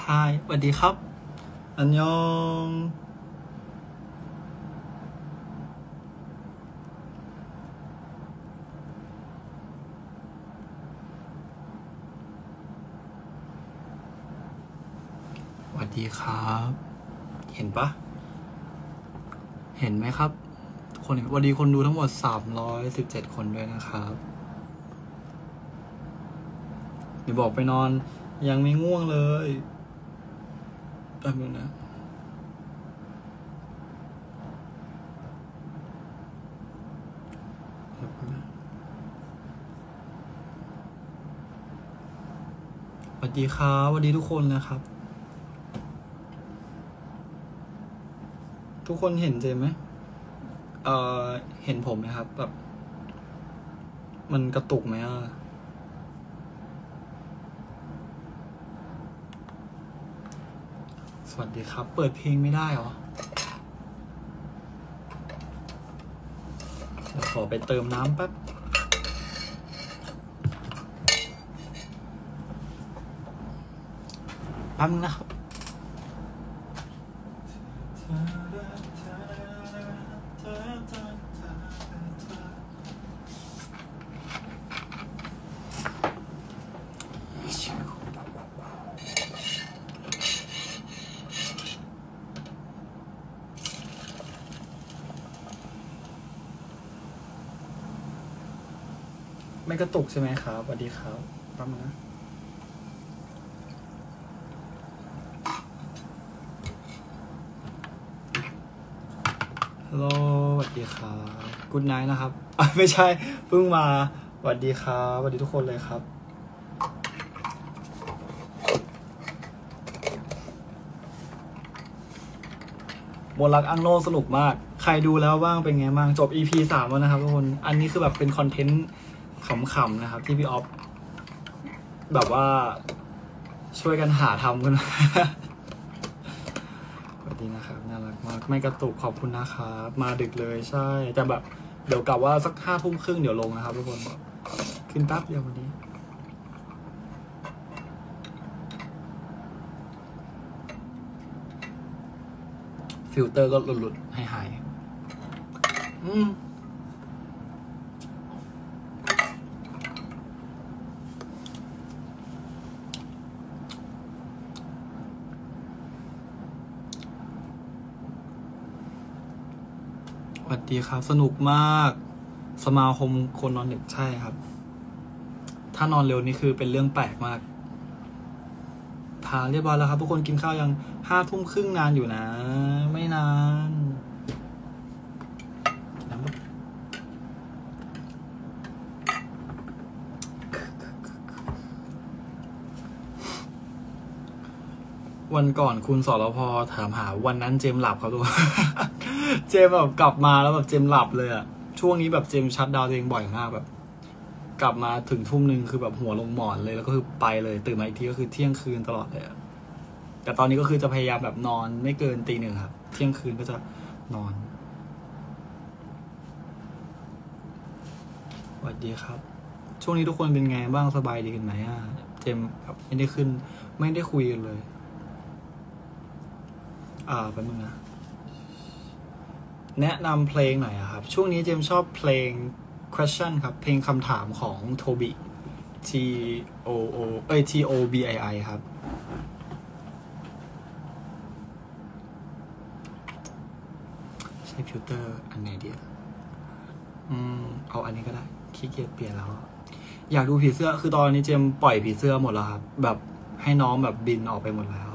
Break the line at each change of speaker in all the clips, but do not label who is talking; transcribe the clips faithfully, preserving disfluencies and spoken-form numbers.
ายสวัสดีครับอันยองสวัสดีครับเห็นปะเห็นไหมครับคนสวัสดีคนดูทั้งหมดสามร้อยสิบเจ็ดคนด้วยนะครับเดี๋ยวบอกไปนอนยังไม่ง่วงเลยแป๊บนึงนะสวัสดีครับสวัสดีทุกคนนะครับ ทุกคนเห็นเจมไหมเอ่อเห็นผมไหมครับแบบมันกระตุกไหมอ่ะสวัสดีครับเปิดเพลงไม่ได้หรอเดี๋ยวขอไปเติมน้ำแป๊บแป๊บนึงนะครับไม่กระตุกใช่ไหมครับสวัสดีครับแป๊บนึงนะฮัลโหลสวัสดีครับกู๊ดไนท์นะครับไม่ใช่เพิ่งมาสวัสดีครับสวัสดีทุกคนเลยครับมนต์รักอังโลสนุกมากใครดูแล้วบ้างเป็นไงบ้างจบ อี พี สามแล้วนะครับทุกคนอันนี้คือแบบเป็นคอนเทนต์ขำๆนะครับที่พี่ออฟแบบว่าช่วยกันหาทำกันสวัสดีนะครับน่ารักมากไม่กระตุกขอบคุณนะครับมาดึกเลยใช่แต่แบบเดี๋ยวกลับว่าสักห้าทุ่มครึ่งเดี๋ยวลงนะครับทุกคนขึ้นแป๊บเดียววันนี้ฟิลเตอร์ก็หลุดๆให้หายอืมสวัสดีครับสนุกมากสมาคมคนนอนดึกใช่ครับถ้านอนเร็วนี่คือเป็นเรื่องแปลกมากทานเรียบร้อยแล้วครับทุกคนกินข้าวยังห้าทุ่มครึ่งนานอยู่นะไม่นานวันก่อนคุณสรพถามหาวันนั้นเจมหลับครับทุกคน เจมแบบกลับมาแล้วแบบเจมหลับเลยอะช่วงนี้แบบเจมชัตดาวน์ตัวเองบ่อยมากแบบกลับมาถึงทุ่มหนึ่งคือแบบหัวลงหมอนเลยแล้วก็คือไปเลยตื่นมาอีกทีก็คือเที่ยงคืนตลอดเลยอะแต่ตอนนี้ก็คือจะพยายามแบบนอนไม่เกินตีหนึ่งครับเที่ยงคืนก็จะนอนสวัสดีครับช่วงนี้ทุกคนเป็นไงบ้างสบายดีกันไหมอะเจมแบบไม่ได้ขึ้นไม่ได้คุยกันเลยอ่าแป๊บนึงนะแนะนำเพลงหน่อยครับช่วงนี้เจมชอบเพลง question ครับเพลงคำถามของโทบิ T O O เอ้ย T O B I I ครับใช้ฟิลเตอร์อันไหนดีอืมเอาอันนี้ก็ได้ขี้เกียจเปลี่ยนแล้วอยากดูผีเสื้อคือตอนนี้เจมปล่อยผีเสื้อหมดแล้วครับแบบให้น้องแบบบินออกไปหมดแล้ว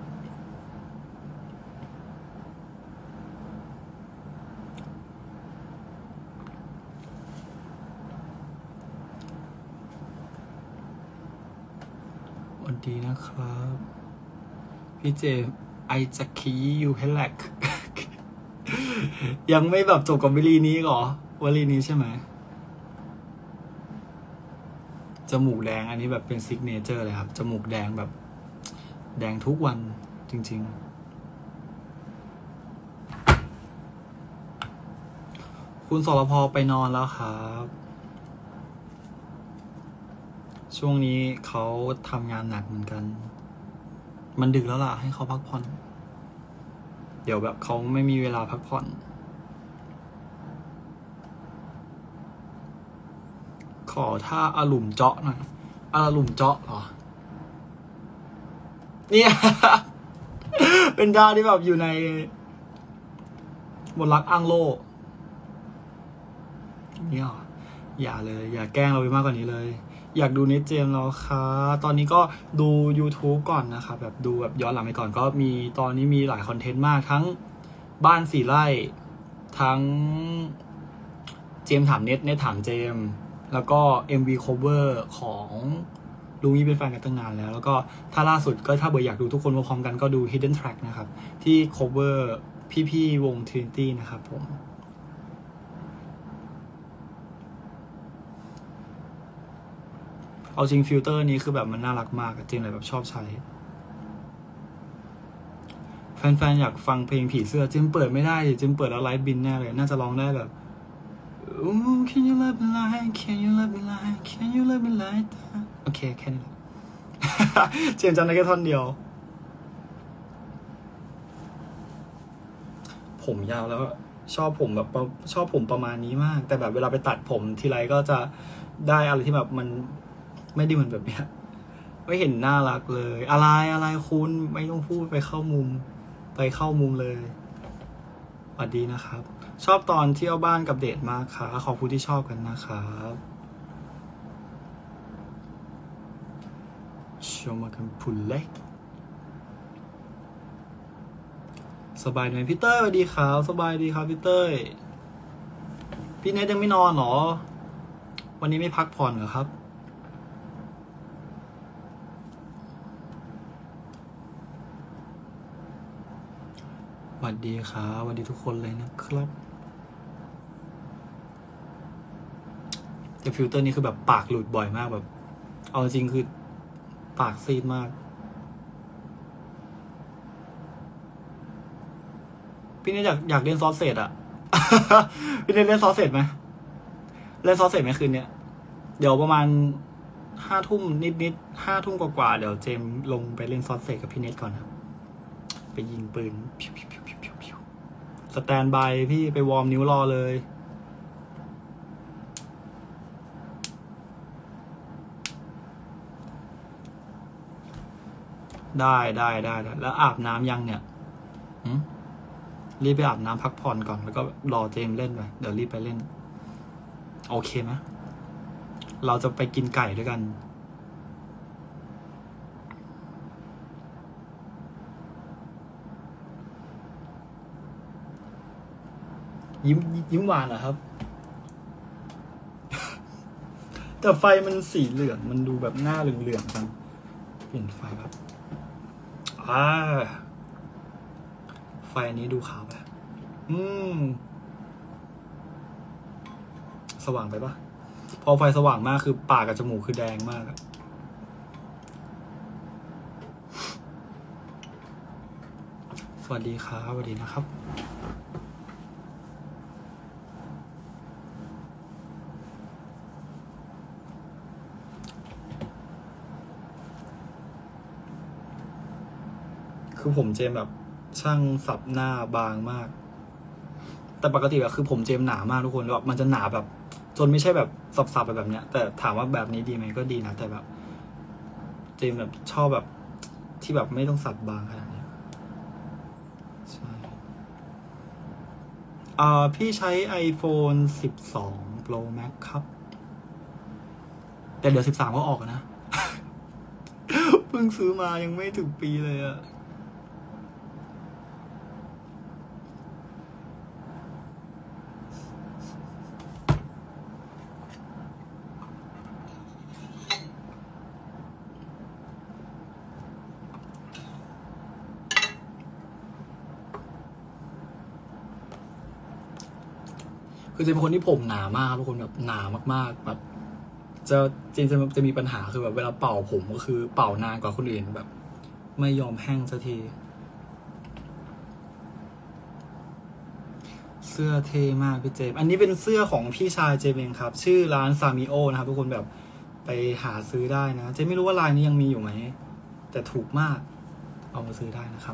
ดีนะครับพี่เจมไอจักคียูเพลแลก ยังไม่แบบจบกับวลีนี้หรอวลีนี้ใช่ไหมจมูกแดงอันนี้แบบเป็นซิกเนเจอร์เลยครับจมูกแดงแบบแดงทุกวันจริงๆคุณสรพไปนอนแล้วครับช่วงนี้เขาทำงานหนักเหมือนกันมันดึกแล้วล่ะให้เขาพักผ่อนเดี๋ยวแบบเขาไม่มีเวลาพักผ่อนขอท่าอาหลุมเจาะหน่อยอาหลุมเจาะเหรอเนี่ย เป็นท่าที่แบบอยู่ในบนรักอ้างโลกเนี่ยอย่าเลยอย่าแกล้งเราไปมากกว่านี้เลยอยากดูเน็ตเจมแล้วค่ะตอนนี้ก็ดู YouTube ก่อนนะครับแบบดูแบบย้อนหลังไปก่อนก็มีตอนนี้มีหลายคอนเทนต์มากทั้งบ้านสี่ไร่ทั้งเจมถามเน็ตเน็ตถามเจมแล้วก็ เอ็ม วี cover ของลุงนี้เป็นแฟนกันตั้งนานแล้วแล้วก็ถ้าล่าสุดก็ถ้าเบอร์อยากดูทุกคนมาพร้อมกันก็ดู Hidden Track นะครับที่ cover พี่ๆวง Trinity นะครับผมเอาจริงฟิลเตอร์นี้คือแบบมันน่ารักมากจริงเลยแบบชอบใช้แฟนๆอยากฟังเพลงผีเสื้อจิมเปิดไม่ได้จิมเปิดแล้วไลฟ์บินแน่เลยน่าจะร้องได้แบบ oh can you love me like can you love me like can you love me like that โอเคแค่นี้แหละ เจมจำได้แค่ท่อนเดียวผมยาวแล้วชอบผมแบบชอบผมประมาณนี้มากแต่แบบเวลาไปตัดผมทีไรก็จะได้อะไรที่แบบมันไม่ได้เหมือนแบบเนี้ยไม่เห็นน่ารักเลยอะไรอะไรคุณไม่ต้องพูดไปเข้ามุมไปเข้ามุมเลยสวัสดีนะครับชอบตอนเที่ยวบ้านกับเดทมากค่ะขอบคุณที่ชอบกันนะครับชมมากันพุนเล็กสบายไหมพี่เต้ยสวัสดีครับสบายดีครับพี่เต้ยพี่เนทยังไม่นอนหรอวันนี้ไม่พักผ่อนเหรอครับสวัสดีครับสวัสดีทุกคนเลยนะครับแต่ฟิลเตอร์นี้คือแบบปากหลุดบ่อยมากแบบเอาจริงคือปากซีดมากพี่เนี่ยอยากอยากเล่นซอสเสร็จอะ พี่เนี่ยเล่นซอสเสร็จไหมเล่นซอสเสร็จไหมคืนเนี้ยเดี๋ยวประมาณห้าทุ่มนิดนิดห้าทุ่มกว่าๆเดี๋ยวเจมลงไปเล่นซอสเสร็จกับพี่เนทก่อนครับไปยิงปืนสแตนบายพี่ไปวอร์มนิ้วรอเลยได้ได้ได้แล้วอาบน้ำยังเนี่ยรีบไปอาบน้ำพักผ่อนก่อนแล้วก็รอเจมเล่นไปเดี๋ยวรีบไปเล่นโอเคไหมเราจะไปกินไก่ด้วยกันยิ้มยิ้มหวานเหรอครับ แต่ไฟมันสีเหลืองมันดูแบบหน้าเหลืองๆกันเปลี่ยนไฟแบบอ่าไฟอันนี้ดูขาวแบบอืมสว่างไปปะพอไฟสว่างมากคือปากกับจมูกคือแดงมากอะสวัสดีครับสวัสดีนะครับคือผมเจมแบบช่างสับหน้าบางมากแต่ปกติแบบคือผมเจมหนามากทุกคนแบบมันจะหนาแบบจนไม่ใช่แบบสับๆไปแบบเนี้ยแต่ถามว่าแบบนี้ดีไหมก็ดีนะแต่แบบเจมแบบชอบแบบที่แบบไม่ต้องสับบางขนาดนี้ใช่อ่าพี่ใช้ iPhone สิบสอง Pro Max ครับแต่เดี๋ยวสิบสามก็ออกนะ เพิ่งซื้อมายังไม่ถึงปีเลยอะคือจะเป็นคนที่ผมหนามากทุกคนแบบหนามากๆแบบจะจริงจะจะมีปัญหาคือแบบเวลาเป่าผมก็คือเป่านานกว่าคนอื่นแบบไม่ยอมแห้งสักทีเสื้อเท่มากพี่เจมอันนี้เป็นเสื้อของพี่ชายเจมเองครับชื่อร้านซามิโอนะครับทุกคนแบบไปหาซื้อได้นะเจมไม่รู้ว่าลายนี้ยังมีอยู่ไหมแต่ถูกมากเอามาซื้อได้นะครับ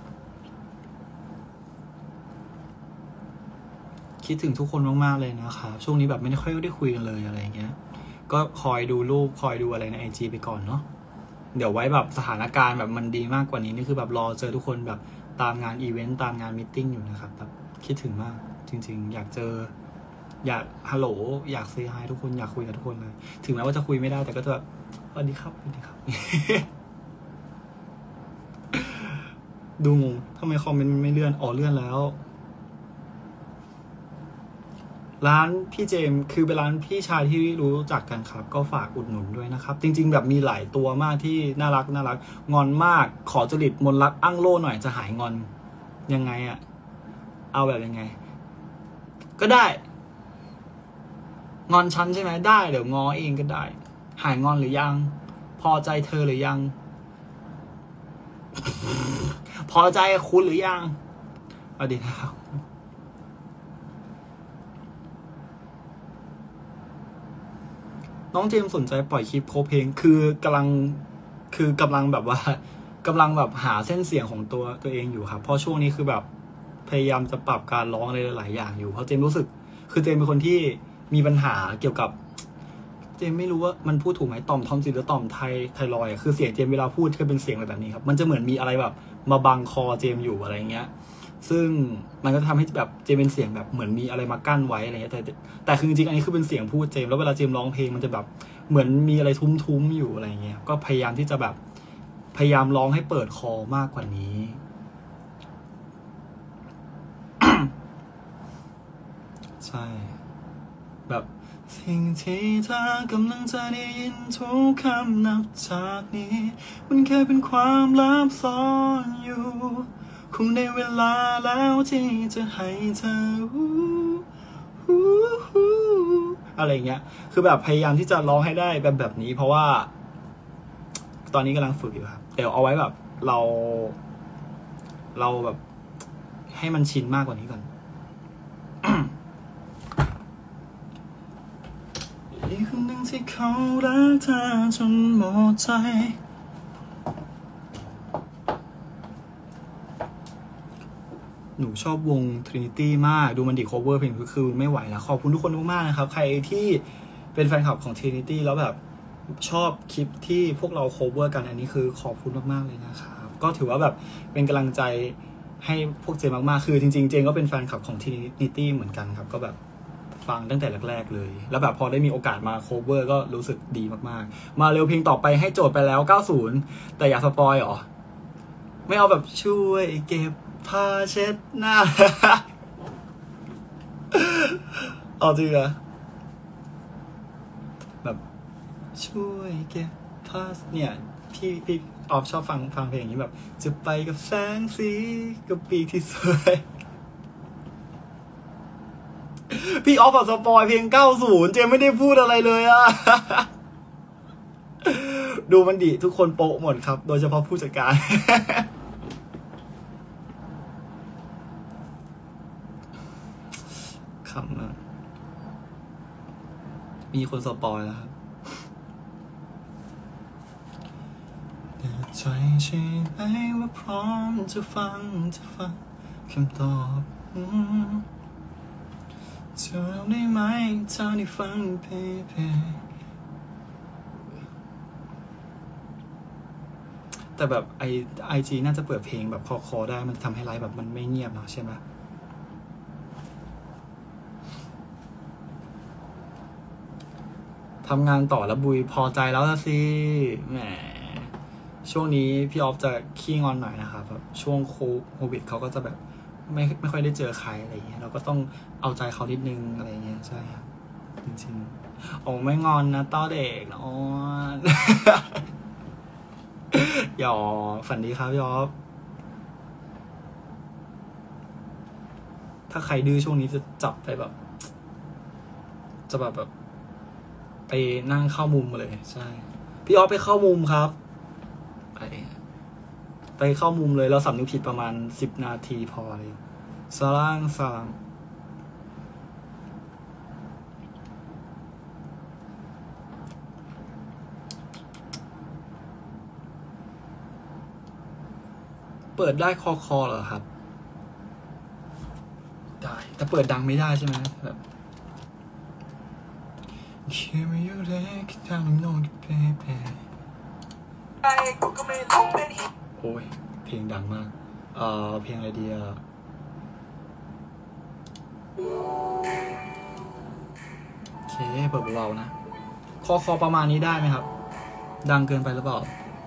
คิดถึงทุกคนมากๆเลยนะครับช่วงนี้แบบไม่ได้ค่อยได้คุยกันเลยอะไรเงี้ยก็คอยดูรูปคอยดูอะไรใน ไอ จี ไปก่อนเนาะเดี๋ยวไว้แบบสถานการณ์แบบมันดีมากกว่านี้นี่คือแบบรอเจอทุกคนแบบตามงานอีเวนต์ตามงานมีตติ้งอยู่นะครับแบบคิดถึงมากจริงๆอยากเจออยากฮัลโหลอยากเซฮายทุกคนอยากคุยกับทุกคนเลยถึงแม้ว่าจะคุยไม่ได้แต่ก็จะแบบสวัสดีครับสวัสดีครับ ดูงงทำไมคอมเมนต์ไม่เลื่อนอ๋อเลื่อนแล้วร้านพี่เจมคือเป็นร้านพี่ชายที่รู้จักกันครับก็ฝากอุดหนุนด้วยนะครับจริงๆแบบมีหลายตัวมากที่น่ารักน่ารักงอนมากขอจริตมนรักอั้งโล่หน่อยจะหายงอนยังไงอะเอาแบบยังไงก็ได้งอนฉันใช่ไหมได้เดี๋ยวงอเองก็ได้หายงอนหรือยังพอใจเธอหรือยัง พอใจคุณหรือยังสวัสดีนะครับน้องเจมสนใจปล่อยคลิปโคเพลงคือกำลังคือกำลังแบบว่ากำลังแบบหาเส้นเสียงของตัวตัวเองอยู่ครับเพราะช่วงนี้คือแบบพยายามจะปรับการร้องอะไรหลายอย่างอยู่เพราะเจมรู้สึกคือเจมเป็นคนที่มีปัญหาเกี่ยวกับเจมไม่รู้ว่ามันพูดถูกไหมต่อมทอมซิลหรือต่อมไทไทรอยคือเสียงเจมเวลาพูดจะเป็นเสียงแบบนี้ครับมันจะเหมือนมีอะไรแบบมาบังคอเจมอยู่อะไรเงี้ยซึ่งมันก็ทำให้แบบเจมเป็นเสียงแบบเหมือนมีอะไรมากั้นไว้อะไรเงี้ยแต่แต่คือจริงๆอันนี้คือเป็นเสียงพูดเจมแล้วเวลาเจมร้องเพลงมันจะแบบเหมือนมีอะไรทุ้มๆอยู่อะไรเงี้ยก็พยายามที่จะแบบพยายามร้องให้เปิดคอมากกว่านี้ ใช่แบบสิ่งที่เธอกำลังจะได้ยินทุกคำนับจากนี้มันแค่เป็นความลับซ่อนอยู่คงได้เวลาแล้วที่จะให้เธออะไรเงี้ยคือแบบพยายามที่จะร้องให้ได้แบบแบบนี้เพราะว่าตอนนี้กำลังฝึกอยู่ครับเดี๋ยวเอาไว้แบบเราเราแบบให้มันชินมากกว่านี้ก่อนอีกคนหนึ่งที่เขารักเธอจนหมดใจหนูชอบวง Trinity มากดูมันดี cover เพลงก็คือไม่ไหวแล้วขอบคุณทุกคนมากๆนะครับใครที่เป็นแฟนคลับของ Trinity แล้วแบบชอบคลิปที่พวกเรา cover กันอันนี้คือขอบคุณมากๆเลยนะครับก็ถือว่าแบบเป็นกำลังใจให้พวกเจมมากๆคือจริงๆเจมก็เป็นแฟนคลับของ Trinity เหมือนกันครับก็แบบฟังตั้งแต่แรกๆเลยแล้วแบบพอได้มีโอกาสมา cover ก็รู้สึกดีมากๆมาเร็วเพลงต่อไปให้โจทย์ไปแล้วเก้าสิบแต่อย่าสปอยหรอไม่เอาแบบช่วยเก็บผ้าเช็ดหน้า เอาจริงอะแบบช่วยเก็บผ้าเนี่ยพี่พี่ออฟชอบฟังฟังเพลงอย่างนี้แบบจะไปกับแสงสีกับปีกที่สวยพี่ออฟสปอยเพลงเก้าสิบเจมไม่ได้พูดอะไรเลยอะ ดูมันดิทุกคนโปะหมดครับโดยเฉพาะผู้จัดการ ขำอะมีคนสปอยแล้วครับใจใช่ไหมว่าพร้อมจะฟังจะฟังคำตอบจะเอาได้ไหมถ้าได้ฟังเพลงแต่แบบไอไอจีน่าจะเปิดเพลงแบบคอคอได้มันทำให้ไลฟ์แบบมันไม่เงียบเนาะใช่ไหมทำงานต่อแล้วบุยพอใจแล้วละสิแหมช่วงนี้พี่ออฟจะขี้งอนหน่อยนะครับแบบช่วงโควิดเขาก็จะแบบไม่ไม่ค่อยได้เจอใครอะไรเงี้ยเราก็ต้องเอาใจเขานิดนึงอะไรเงี้ยใช่ครับจริงๆโอ้ไม่งอนนะต้อเด็กนะอ๋อ หยอฝันดีครับพี่ออฟถ้าใครดื้อช่วงนี้จะจับไปแบบจะแบบแบบไปนั่งเข้ามุมเลยใช่พี่ออฟไปเข้ามุมครับไปไปเข้ามุมเลยเราสำนึกผิดประมาณสิบนาทีพอเลยสล่างสล่างเปิดได้คอคอเหรอครับได้แต่เปิดดังไม่ได้ใช่ไหมแบบโอ้ยเพลงดังมากเอ่อเพลงอะไรดีอ่ะโอเคเปิดเบาๆนะคอคอประมาณนี้ได้ไหมครับดังเกินไปหรือเปล่า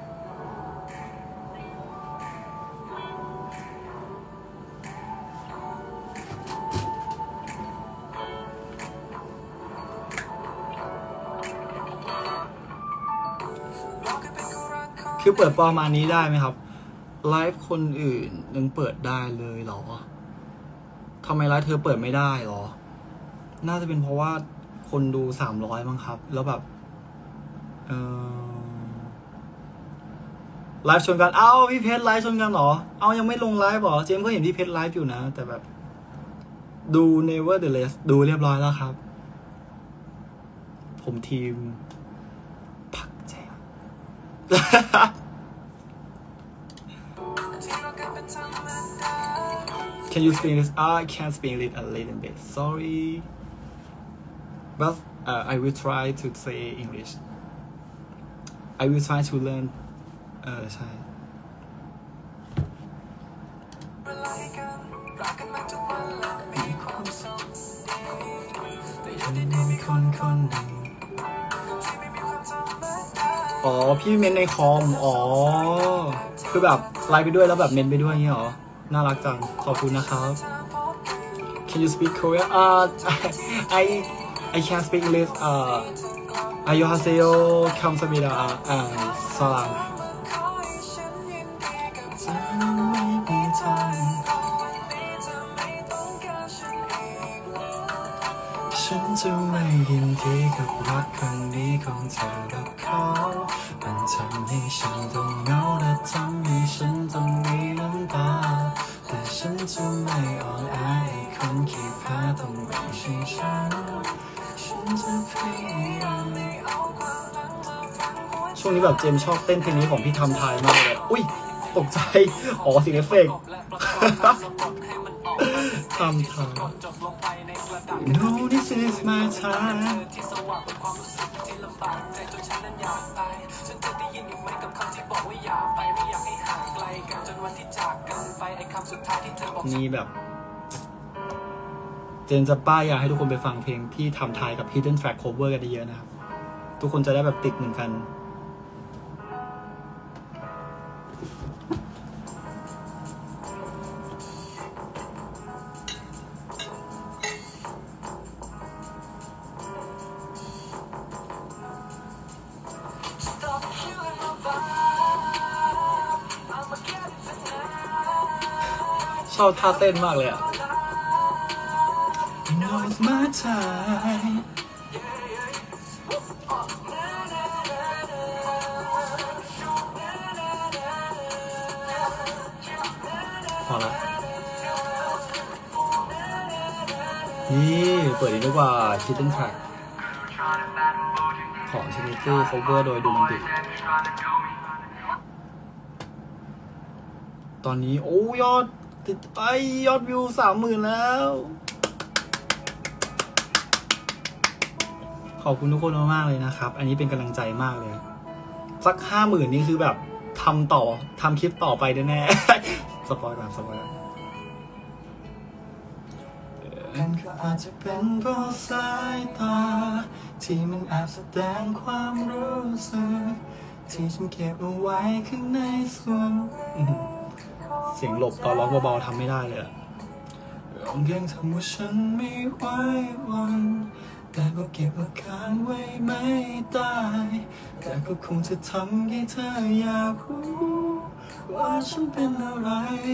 คือเปิดประมาณนี้ได้ไหมครับไลฟ์คนอื่นยังเปิดได้เลยเหรอทำไมไลฟ์เธอเปิดไม่ได้เหรอน่าจะเป็นเพราะว่าคนดูสามร้อยมั้งครับแล้วแบบเออไลฟ์ชนกันเอ้าพี่เพชรไลฟ์ชนกันเหรอเอายังไม่ลงไลฟ์หรอเจมส์ก็เห็นพี่เพชรไลฟ์อยู่นะแต่แบบดู Nevertheless ดูเรียบร้อยแล้วครับผมทีมพักแจมCan you speak English? I can speak it a little bit. Sorry, but uh, I will try to say English. I will try to learn. เออใช่อ๋อพี่เมนในคอมอ๋อคือแบบไลฟ์ไปด้วยแล้วแบบเมนไปด้วยอย่างเงี้ยเหรอน่ารักจังขอบคุณนะครับ Can you speak Korean? Uh, I I can speak English. Uh, 안녕하세요, 감사합니다. and 사랑. ฉันจะไม่ยินดีกับรักครั้งนี้ของเธอและเขามันทำให้ฉันต้องเหงาและทำให้ฉันต้องมีน้ำตาแต่ฉันจะไม่อ่อนแอให้คนขี้แพ้ต้องไม่ใช่ฉันฉันจะพยายามไม่เอาความรักมาฝังหัวใจช่วงนี้แบบเจมชอบเต้นเพลงนี้ของพี่ทำไทยมากเลยอุ้ยตกใจอ๋อเสียงเอฟเฟกต์ทำไทยNo, this is my time. นี่แบบเจนจะป้ายอยากให้ทุกคนไปฟังเพลงที่ทำไทยกับ Hidden Track Cover กันเยอะนะครับทุกคนจะได้แบบติดเหมือนกันชอบท่าเต้นมากเลยอ่ะพอละนี่เปิดดีดีกว่า Hidden Track ของ Trinity Cover โดยดูมันดิตอนนี้โอ้ยอดติดไอยอดวิวสามหมื่นแล้วขอบคุณทุกคนมากๆเลยนะครับอันนี้เป็นกำลังใจมากเลยสักห้าหมื่นนี่คือแบบทำต่อทำคลิปต่อไปแน่ๆสปอยล์แบบสปอยล์มันก็อาจจะเป็นเพราะสายตาที่มันแอบแสดงความรู้สึกที่ฉันเก็บเอาไว้ข้างในส่วนเสียงหลบตอนร้องเบาๆทำไม่ได้เลยร้องยังทำว่าฉันไม่ไหววันแต่ก็เก็บอาการไว้ไม่ได้แต่ก็คงจะทำให้เธออยากรู้ว่าฉันเป็นอะไร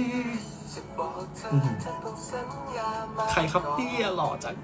ใครครับพี่หล่อจัง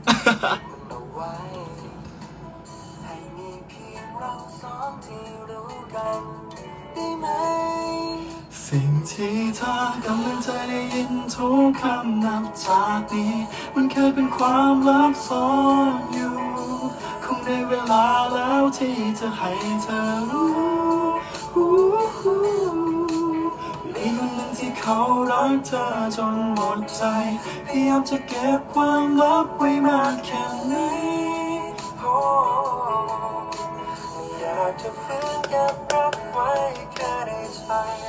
สิ่งที่เธอกำลังจะได้ยินทุกคำนับจากนี้มันเคยเป็นความลับซ่อนอยู่คงได้เวลาแล้วที่จะให้เธอรู้มีคนหนึ่งที่เคเขารักเธอจนหมดใจพยายามจะเก็บความลับไว้มากแค่ไหนไม่อยากจะฝืนเก็บรักไว้แค่ในใจ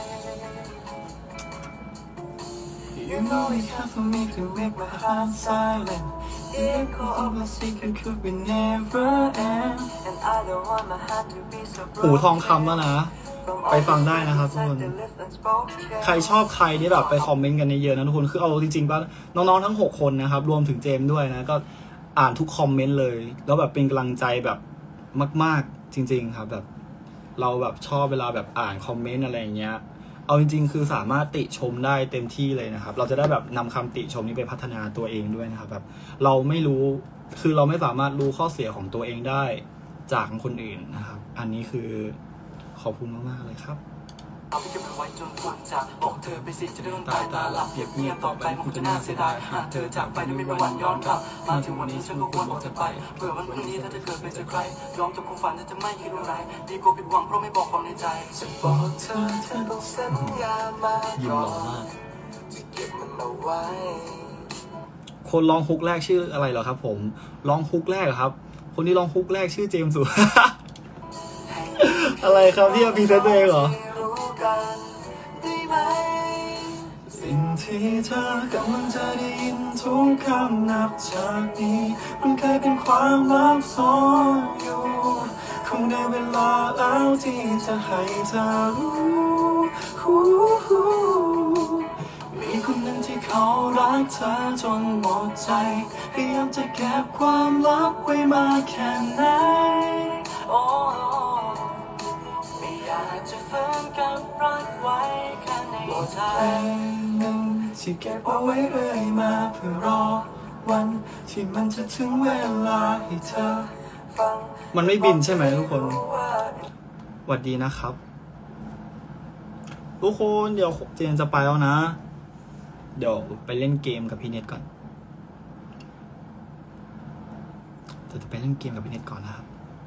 You know it's hard for me to make my heart silent If all the secret could be never end And I don't want my heart to be so broken หูทองคำแล้วนะไปฟังได้นะครับทุกคนใครชอบใครนี่แบบไปคอมเมนต์กันเยอะๆนะทุกคนคือเอาจริงๆป่ะน้องๆทั้งหกคนนะครับรวมถึงเจมส์ด้วยนะก็อ่านทุกคอมเมนต์เลยแล้วแบบเป็นกำลังใจแบบมากๆจริงๆครับแบบเราแบบชอบเวลาแบบอ่านคอมเมนต์อะไรอย่างเงี้ยเอาจริงๆคือสามารถติชมได้เต็มที่เลยนะครับเราจะได้แบบนำคำติชมนี้ไปพัฒนาตัวเองด้วยนะครับแบบเราไม่รู้คือเราไม่สามารถรู้ข้อเสียของตัวเองได้จากคนอื่นนะครับอันนี้คือขอบคุณมากๆเลยครับเอาไปเก็บไว้จนกว่าจะบอกเธอไปสิจะเดินตายตาหลับเงียบเงียบต่อไปคงจะน่าเสียดายหากเธอจากไปไม่มีวันย้อนกลับมาถึงวันนี้ฉันก็ควรบอกเธอไปเพื่อวันพรุ่งนี้ถ้าจะเกิดไปเจอใครยอมจบความฝันถ้าจะไม่คิดอะไรดีกว่าผิดหวังเพราะไม่บอกความในใจจะบอกเธอเธอต้องสัญญามาก่อนจะเก็บมันเอาไว้คนร้องฮุกแรกชื่ออะไรเหรอครับผมร้องฮุกแรกครับคนที่ร้องฮุกแรกชื่อเจมส์สุ อะไรครับที่พีเซนต์ตัวเองเหรอสิ่งที่เธอกำลังจะได้ยินทุกคำนับจากนี้มันเคยเป็นความลับซ่อนอยู่คงได้เวลาแล้วที่จะให้เธอรู้มีคนหนึ่งที่เขารักเธอจนหมดใจพยายามจะเก็บความลับไว้มากแค่ไหนอยากจะฝืนกับรักไว้แค่ในใจหนึ่งที่เก็บเอาไว้เรื่อยมาเพื่อรอวันที่มันจะถึงเวลาให้เธอฟังมันไม่บินใช่ไหมทุกคนสวัสดีนะครับทุกคนเดี๋ยวเจนจะไปแล้วนะเดี๋ยวไปเล่นเกมกับพี่เน็ตก่อนจะไปเล่นเกมกับพี่เน็ตก่อนนะครับ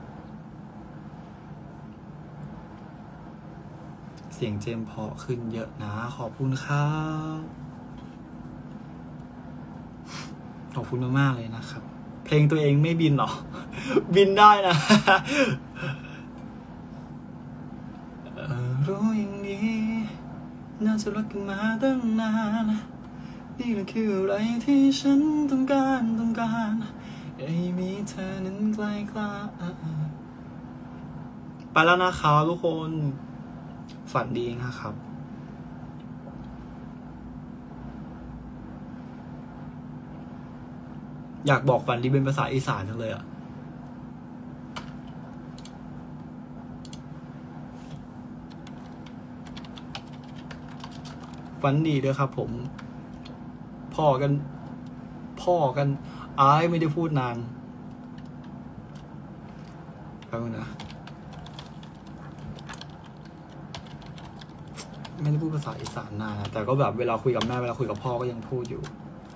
เสียงเจมพอขึ้นเยอะนะขอบคุณครับขอบคุณมากๆเลยนะครับเพลงตัวเองไม่บินหรอ บินได้นะ รู้อย่างนี้น่าจะรักกันมาตั้งนานนี่แหละคืออะไรที่ฉันต้องการต้องการให้มีเธอนั้นใกล้กล้าไปแล้วนะครับทุกคนฝันดีนะครับอยากบอกฝันดีเป็นภาษาอีสานจังเลยอ่ะฝันดีด้วยครับผมพ่อกันพ่อกันอ้ายไม่ได้พูดนานครับนะไม่ได้พูดภาษาอีสานนานแต่ก็แบบเวลาคุยกับแม่เวลาคุยกับพ่อก็ยังพูดอยู่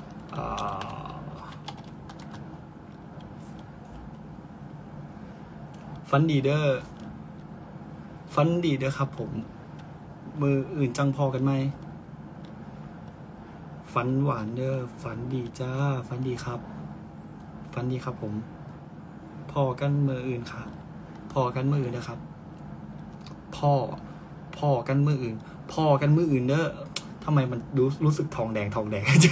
ฟันดีเดอร์ฟันดีเดอร์ครับผมมืออื่นจังพอกันไหมฟันหวานเดอร์ฟันดีจ้าฟันดีครับฟันดีครับผมพอกันมืออื่นครับพอกันมืออื่นนะครับพ่อพ่อกันมืออื่นพ่อกันมืออื่นเด้อทำไมมันรู้รู้สึกทองแดงทองแดงเจ๊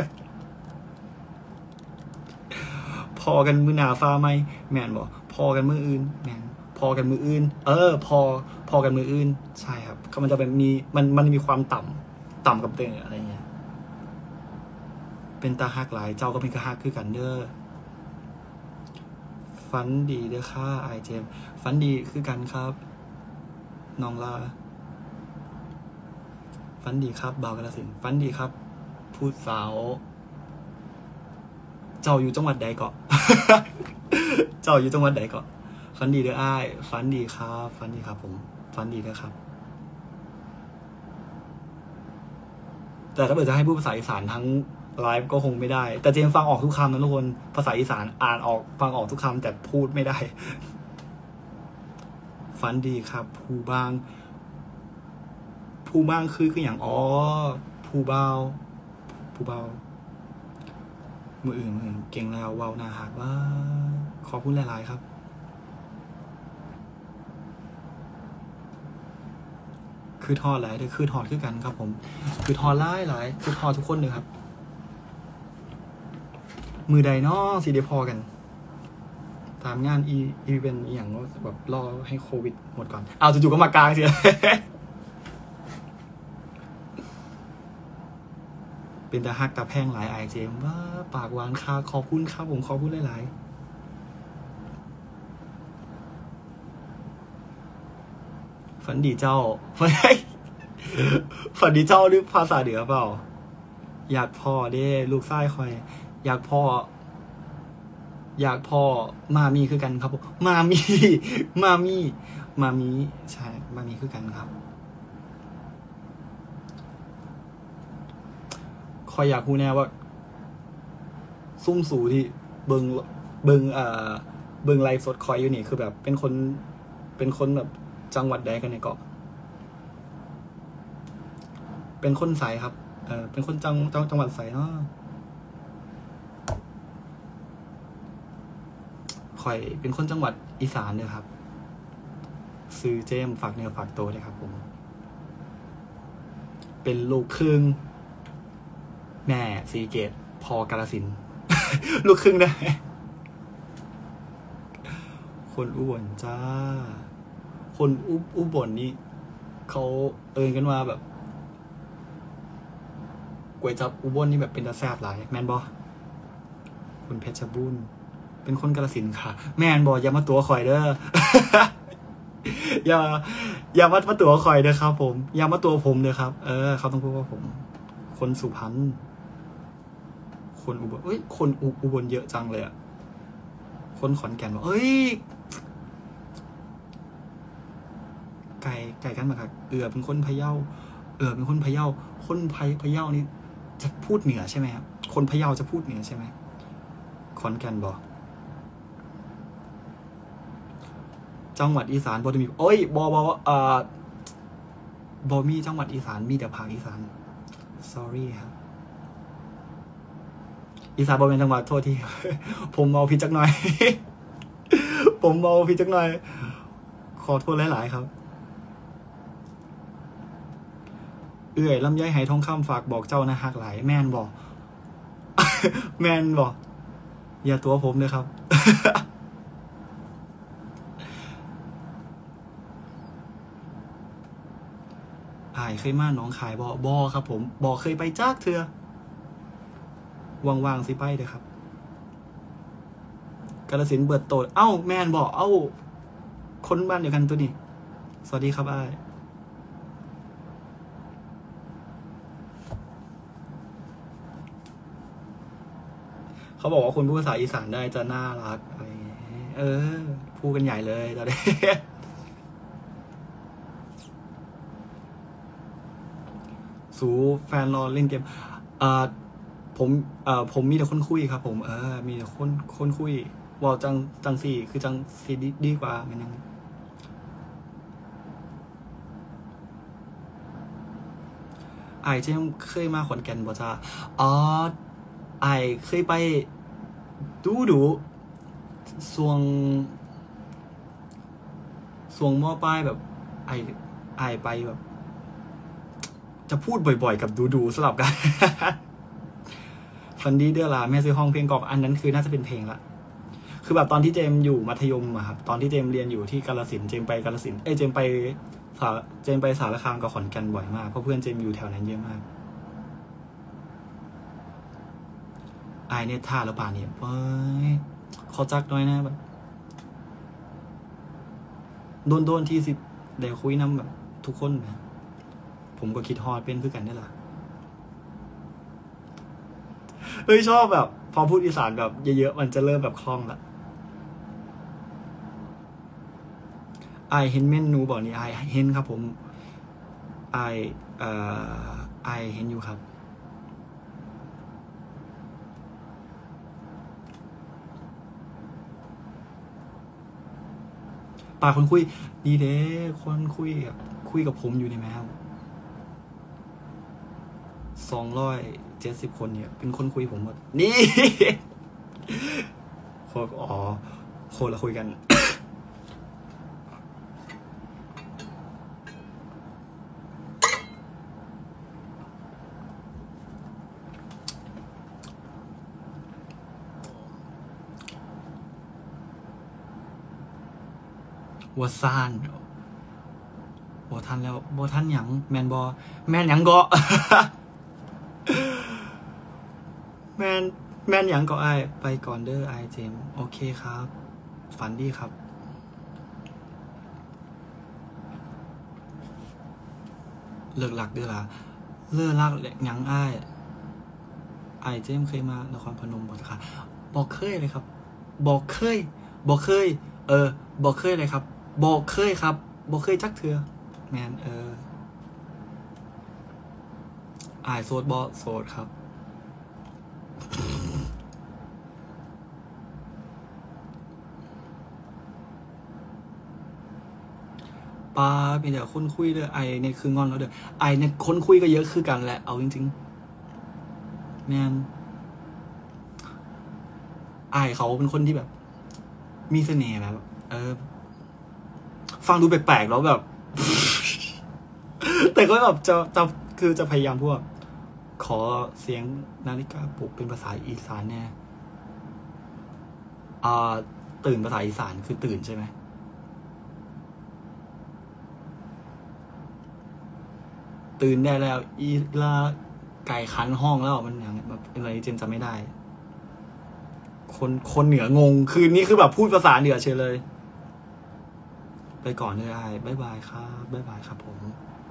พอกันมือหนาฟ้าไหมแมนบอกพอกันมืออื่นแมนพอกันมืออื่นเออพอพอกันมืออื่นใช่ครับมันจะเป็นมีมันมันมีความต่ำต่ำกับเตงอะไรเงี้ยเป็นตาฮักหลายเจ้าก็เป็นกระฮักคือกันเด้อฟันดีเด้อค่ะไอเจมฟันดีคือกันครับน้องลาฟันดีครับบ่าวกระสินฟันดีครับพูดสาวเจ้าอยู่จังหวัดใดเกาะ เจ้าอยู่จังหวัดใดเกาะฟันดีเด้ออ้ายฟันดีครับฟันดีครับผมฟันดีเด้อครับแต่ถ้าเกิดจะให้พูดภาษาอีสานทั้งไลฟ์ก็คงไม่ได้แต่เจมฟังออกทุกคำนะทุกคนภาษาอีสานอ่านออกฟังออกทุกคำแต่พูดไม่ได้ฟันดีครับผู้บางผผู้บ้างคือคืออย่างอ๋อผู้เบาผู้เบามืออื่นมืออื่นเก่งแล้วว้าวนาหักว่าขอบคุณหลายๆครับคือทอดหลายเด้อคือทอดคือกันครับผมคือทอดหลายหลายคือทอดทุกคนเลยครับมือใดเนาะสิได้พอกันตามงานอีอีเป็นอย่างว่าแบบรอให้โควิดหมดก่อนเอาจู่ๆก็มากลางเสีย เป็นตาฮักตาแพงหลายไอเจมว่าปากหวานคาขอบคุณครับผมขอบคุณหลายๆฝันดีเจ้าฝันดีเจ้าหรือภาษาเหนือเปล่าอยากพ่อเด้ลูกไส้คอยอยากพ่ออยากพ่อมามีคือกันครับผมมามีมามีมามีใช่มามีคือกันครับคอยอยากพูดแน่ว่าซุ่มสูที่เบิงเบิงเอ่อเบิงไลฟ์สดคอยอยู่นี่คือแบบเป็นคนเป็นคนแบบจังหวัดใดกันในเกาะเป็นคนใสครับเออเป็นคนจังจังจังหวัดใสเนาะคอยเป็นคนจังหวัดอีสานเนี่ยครับซื้อเจมฝากเนื้อฝากตัวเลยครับผมเป็นลูกครึ่งแม่สีเกตพอกาฬสินธุ์ ลูกครึ่งได้คนอุบลจ้าคนอุอุบลนี่เขาเอินกันว่าแบบก๋วยจับอุบลนี่แบบเป็นตาแซ่บหลายแมนบอคนเพชรบูรณ์เป็นคนกาฬสินธุ์ค่ะแมนบออย่ามาตัวข่อยเด้อ อย่าอย่ามามาตัวข่อยเด้อครับผมอย่ามาตัวผมเด้อครับเออเขาต้องพูดว่าผมคนสุพรรณคนอุบลเอ้ยคนอุบลเยอะจังเลยอ่ะคนขอนแก่นบอกเอ้ยไก่ไก่กันมาครับเอือเป็นคนพะเยาเอือเป็นคนพะเยาคนพะพะเยานี่จะพูดเหนือใช่ไหมครับคนพะเยาจะพูดเหนือใช่ไหมขอนแก่นบอกจังหวัดอีสานบอมีโอ้ยบอบอเอ่อบอมีจังหวัดอีสานมีแต่ภาคอีสาน sorry ครับอีสานบอเป็นจังหวัดโทษที ผมเมาพิจักหน่อย ผมเมาพิจักหน่อยขอโทษหลายๆครับเอื่อยลำไยไหทองคำฝากบอกเจ้านะฮักหลายแม่นบอก แม่นบอกอย่าตัวผมเลยครับ อายเคยมาหนองขายบอบอครับผมบอเคยไปจากเธอวางๆสิไปเด้อครับกาฬสินธุ์เบิดโตดเอ้าแมนบอกเอ้าคนบ้านเดียวกันตัวนี้สวัสดีครับอ้ายเขาบอกว่าคนพูดภาษาอีสานได้จะน่ารักอะไรเออพูดกันใหญ่เลยตอนนี้ สูแฟนรอเล่นเกมเอ่อผมเอ่อผมมีแต่คนคุยครับผมเออมีแต่คนคนคุยว่าจังจังสี่คือจังสี่ดีดีกว่ามันยังไอเจมเคยมาขอนแก่นบ่จ้าอ๋อไอเคยไปดูดูสวงสวงมอป้ายแบบไอไอไปแบบจะพูดบ่อยๆกับดูดูสลับกัน ฟันดี้เดอร์ลาแม่ซื้อห้องเพลงกอบอันนั้นคือน่าจะเป็นเพลงละคือแบบตอนที่เจมอยู่มัธยมอะครับตอนที่เจมเรียนอยู่ที่กาฬสินธุ์เจมไปกาฬสินธุ์เอ้ยเจมไปสาเจมไปสารคามกับขอนแก่นบ่อยมากเพราะเพื่อนเจมอยู่แถวนั้นเยอะมากไอเนท่าแล้วป่านนี้เฮ้ยเขาจักน้อยนะแบบโดนโดนที่สิเดี๋ยวคุยน้ำแบบทุกคนนะผมก็คิดฮอดเป็นเพื่อกันนี่แหละเฮ้ยชอบแบบพอพูดอีสานแบบเยอะๆมันจะเริ่มแบบคล่องละไอเห็นเมนูบอกนี่ไอเห็นครับผมไอเอ่อไอเห็นอยู่ครับปากคนคุยดีเด้คนคุยกับคุยกับผมอยู่นี่ไหมครับสองร้อยเจ็ดสิบคนเนี่ยเป็นคนคุยผมหมดนี่ คนอ๋อคนละคุยกัน วัวซานบอทันแล้วบอทันหยังแมนบอแมนหยังก็ แมนแมนหยังก็ไอไปก่อนเด้อไอเจมโอเคครับฝันดีครับเลิกหลักเด้อล่ะเลิกลักหยังไอไอเจมเคยมานครพนมบอกค่ะบอกเคยเลยครับบอกเคยบอกเคยเออบอกเคยเลยครับบอกเคยครับบอกเคยจักเถื่อแมนเอออายโสดบอโสดครับป้าเป็นแต่คนคุยเด้อไอเนี่ยคืองอนแล้วเด้อไอเนี่ยคนคุยก็เยอะคือกันแหละเอาจริงๆแมนไอเขาเป็นคนที่แบบมีเสน่ห์แบบเออฟังดูแปลกๆแล้วแบบ แต่ก็แบบจะจะคือจะพยายามพวกขอเสียงนาฬิกาปลุกเป็นภาษาอีสานแน่อ่าตื่นภาษาอีสานคือตื่นใช่ไหมตื่นได้แล้วอีลาไก่ขันห้องแล้วมันอย่างแบบอะไรเจนจำไม่ได้คนคนเหนืองงคืนนี้คือแบบพูดภาษาเหนือเฉยเลยไปก่อนเลยไอ้บ๊ายบายครับบ๊ายบายครับผม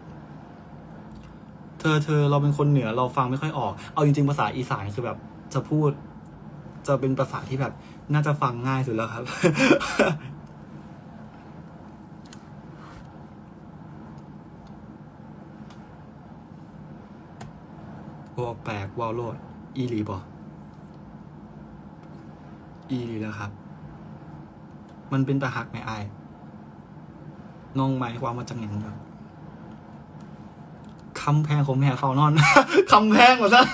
เธอเธอเราเป็นคนเหนือเราฟังไม่ค่อยออกเอาจริงๆภาษาอีสานคือแบบจะพูดจะเป็นภาษาที่แบบน่าจะฟังง่ายสุดแล้วครับ วอแปลกวอลโลดอีหลีบออีหลีแล้วครับมันเป็นตาหักไหมไอ้น้องหมายความว่าจังหยังครับคำแพงผมแห่เฝ้านอน คำแพงหมดซะ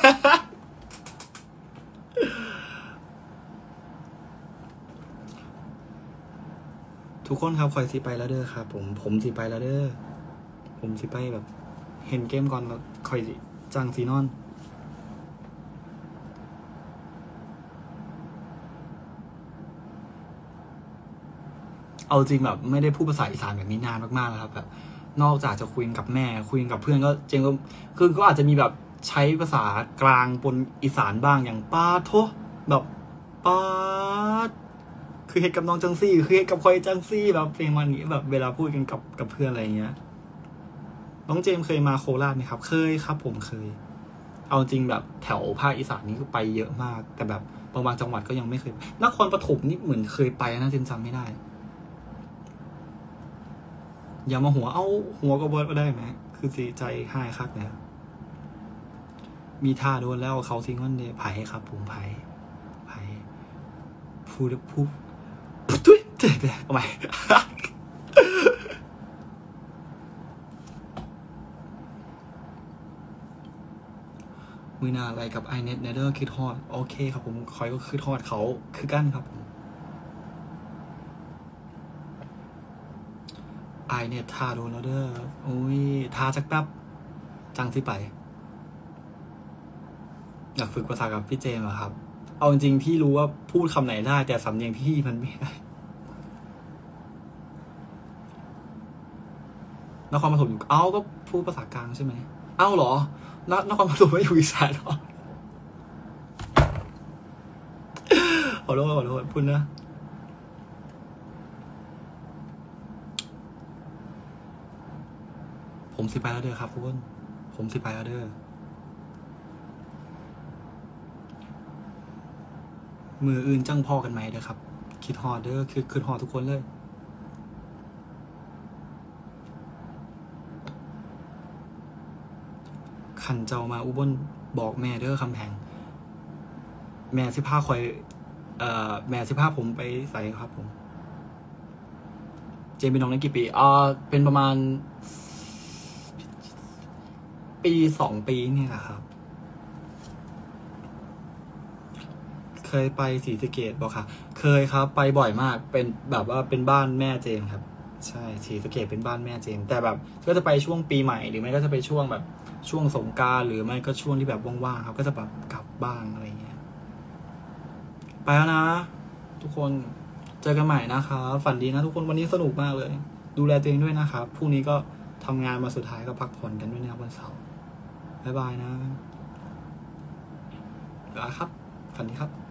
ทุกคนครับคอยสิไปแล้วเด้อครับผมผมสิไปแล้วเด้อผมสิไปแบบเห็นเกมก่อนแล้วคอยจังสีนอนเอาจริงแบบไม่ได้พูดภาษาอีสานแบบนี้นานมากๆแล้วครับแบบนอกจากจะคุยกับแม่คุยกับเพื่อนก็เจงก็คือก็อาจจะมีแบบใช้ภาษากลางปนอีสานบ้างอย่างป้าโทแบบป้าคือเฮ็ดกับน้องจังซี่คือเฮ็ดกับคอยจังซี่แบบเพลงมันนี้แบบเวลาพูดกันกับกับเพื่อนอะไรเงี้ยน้องเจมเคยมาโคราชไหมครับเคยครับผมเคยเอาจริงแบบแถวภาคอีสานนี้ก็ไปเยอะมากแต่แบบบางจังหวัดก็ยังไม่เคยนครปฐมนี่เหมือนเคยไปนะเจมจำไม่ได้อย่ามาหัวเอาหัวก็เบิร์ดก็ได้ไหมคือสีใจหายคักเนี่ยมีท่าโดนแล้วเขาทิ้งวันเดย์ไผ่ครับผมไผ่ไผ่พูดพูดตุ้ยเจ๊ไปเอาใหม่มือหน้าอะไรกับไอเน็ตเนเดอร์คิดฮอดโอเคครับผมคอยก็คิดฮอดเขาคือกั้นครับผมไอเน็ตท่าโดนแล้วเด้อโอ้ยท่าจักแป๊บจังที่ไปอยากฝึกภาษากับพี่เจมส์อะครับเอาจริงๆพี่รู้ว่าพูดคำไหนได้แต่สำเนียงพี่มันไม่ได้นครปฐมอยู่เอ้าก็พูดภาษากลางใช่ไหมเอ้าเหรอแล้วนครปฐมไม่อยู่อีสานหรอขอโทษขอโทษพูดนะผมสิไปแล้วเด้อครับทุกคนผมสิไปแล้วเด้อมืออื่นจังพอกันไหมเด้อครับคิดฮอดเด้อคือคิดฮอดทุกคนเลยขันเจ้ามาอุบลบอกแม่เด้อคำแพงแม่สิพาคอยเอ่อแม่สิพาผมไปใส่ครับผมเจมเป็นน้องได้กี่ปีอ่าเป็นประมาณปีสองปีเนี่ยแหละครับยไปศรีสะเกษบอกค่ะเคยครับไปบ่อยมากเป็นแบบว่าเป็นบ้านแม่เจมครับใช่ศรีสะเกษเป็นบ้านแม่เจมแต่แบบก็จะไปช่วงปีใหม่หรือไม่ก็จะไปช่วงแบบช่วงสงกรานต์หรือไม่ก็ช่วงที่แบบว่างๆครับก็จะแบบกลับบ้างอะไรเงี้ยไปแล้วนะทุกคนเจอกันใหม่นะครับฝันดีนะทุกคนวันนี้สนุกมากเลยดูแลตัวเองด้วยนะครับพรุ่งนี้ก็ทำงานมาสุดท้ายก็พักผ่อนกันด้วยนะครับวันเสาร์บ๊ายบายนะบ๊ายบายครับฝันดีครับ